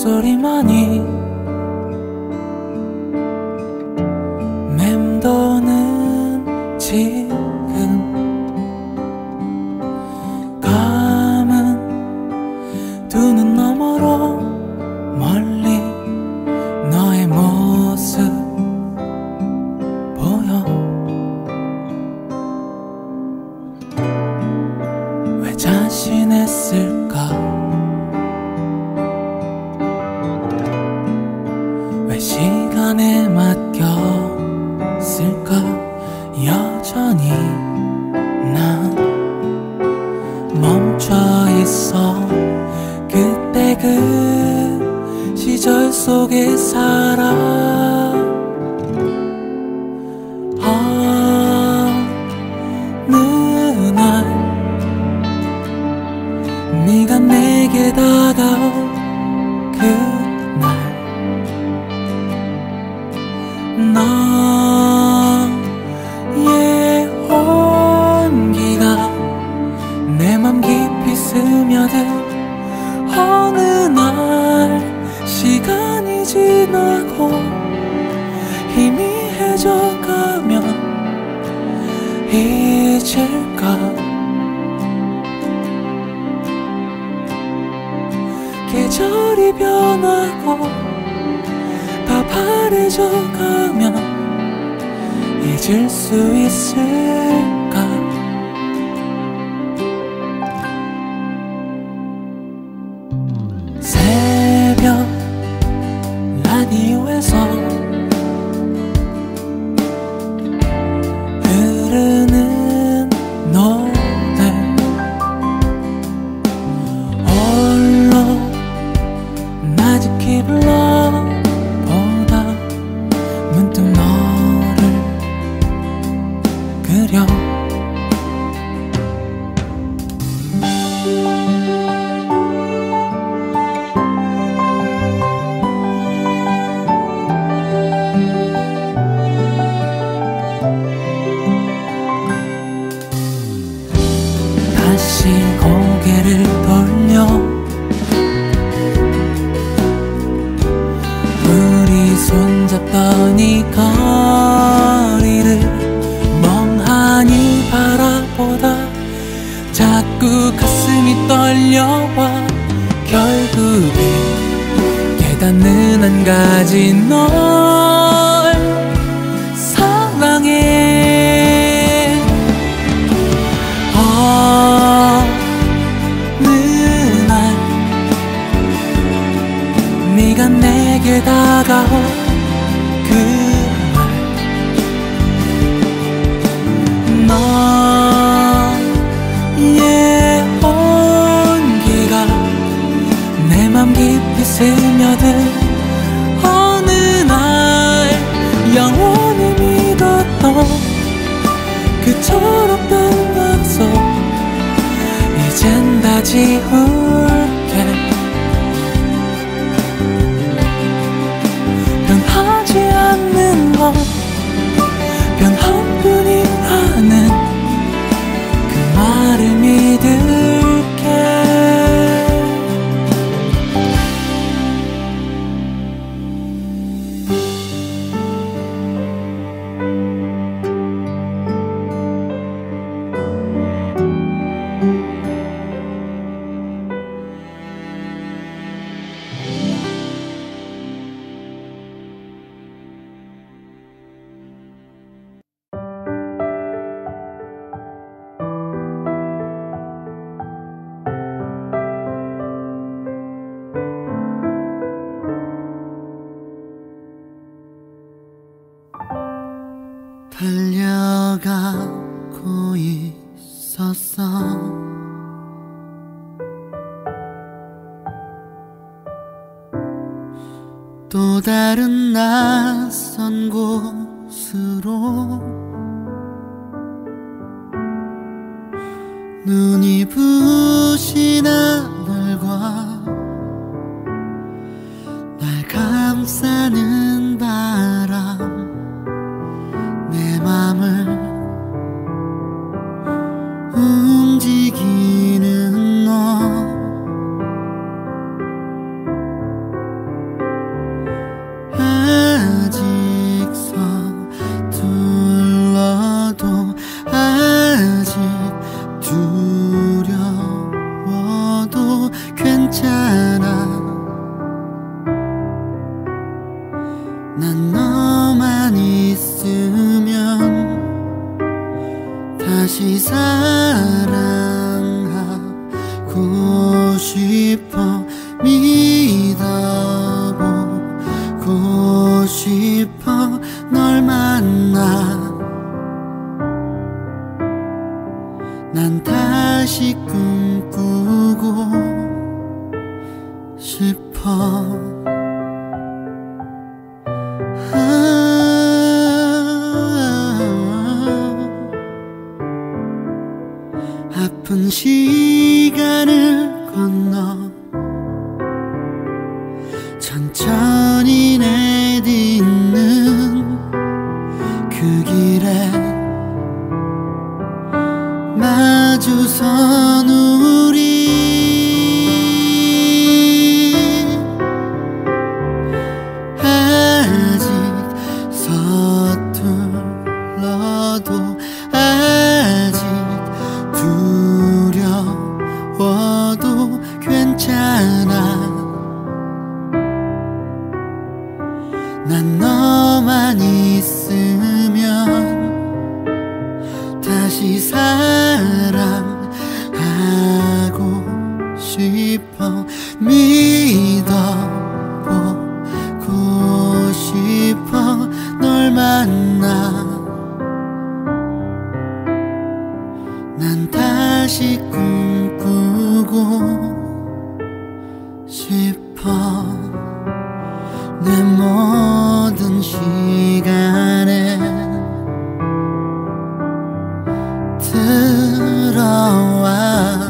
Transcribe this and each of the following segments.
목소리만이 맴도는 지금 감은 두 눈 너머로 멀리 너의 모습 보여. 왜 자신했을까? 왜 시간에 맡겼을까? 여전히 난 멈춰있어. 그때 그 시절 속에 살아. 어느 날 네가 내게 다가온 그날 너의 온기가 내 맘 깊이 스며든 어느 날 시간이 지나고 희미해져가면 잊을까? 계절이 변하고 다 바래져가면 잊을 수 있을까? 새벽 라디오에서 흐르는 노래 홀로 나직히 불러보다 문득 너를 그려. 다시 고개를 돌려 우리 손잡던 이 거리를 멍하니 바라보다 자꾸 가슴이 떨려와 결국에 깨닫는 한 가지 널 사랑해. 어느 날 네가 내게 다가온 그날 너의 온기가 내 맘 깊이 스며든 어느 날 영원히 믿었던 그 철없던 약속 이젠 다 지울게. 변하지 않는 건 변함뿐이라는 그 말을 믿을게. 달려가고 있었어. 또 다른 낯선 곳으로 눈이 부신 하늘과 날 감싸는 바람 내 맘을 움직이는 너 난 너만 있으면 다시 사랑하고 싶어. 믿어보고 싶어. 널 만나 난 다시 꿈꾸고 싶어. 아픈 시간을 건너 천천히 내딛는 그 길에 마주선 우리 아직 서툴러도 아직 두려워도 괜찮아. 난 너만 있으면 다시 사랑하고 싶어. 믿어보고 싶어. 널 만나 난 다시 꿈꾸고 싶어. 내 모든 시간에 들어와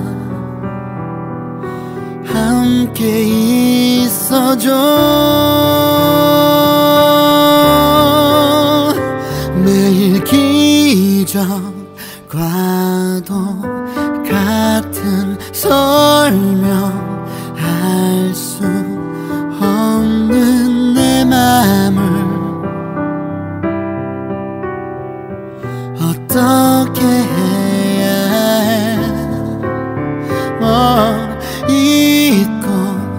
함께 있어줘. 매일 기적과도 같은 설명할 수 없는 내 맘을 어떻게 해야 해. 잊고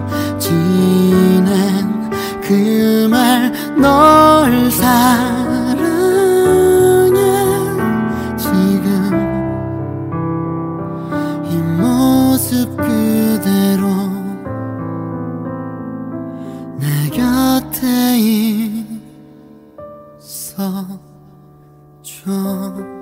지낸 그 말 널 사랑해. 지금 이 모습 그대로 내 곁에 있어줘.